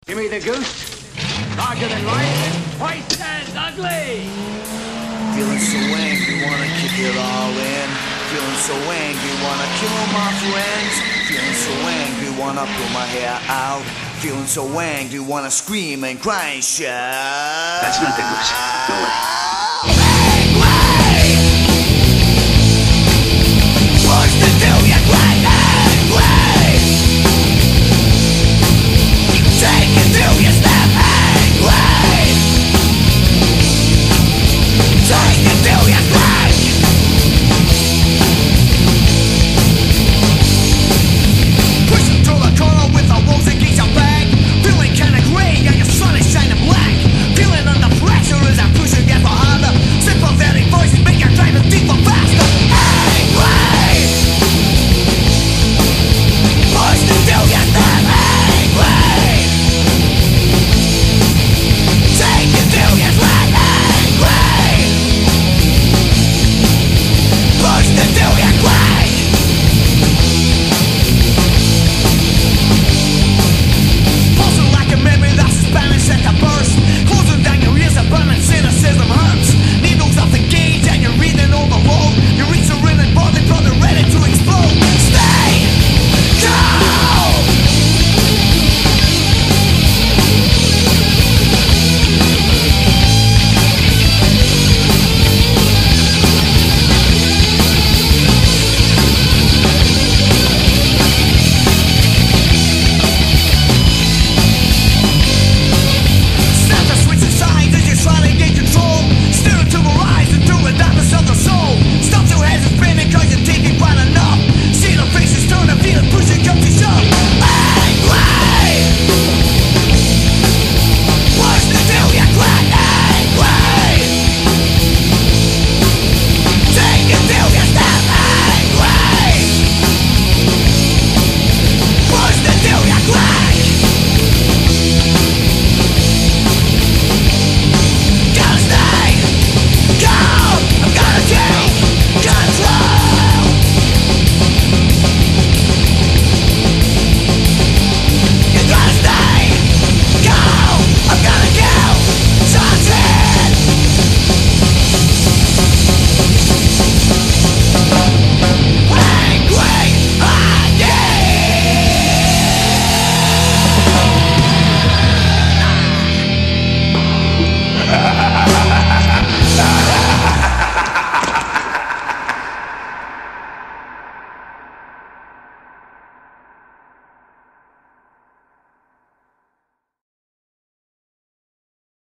Give me the goose. Larger than life. Twice as ugly. Feeling so angry, wanna kick it all in. Feeling so angry, wanna kill my friends. Feeling so angry, wanna pull my hair out. Feeling so angry, wanna scream and cry and shout. That's not the goose. Go away.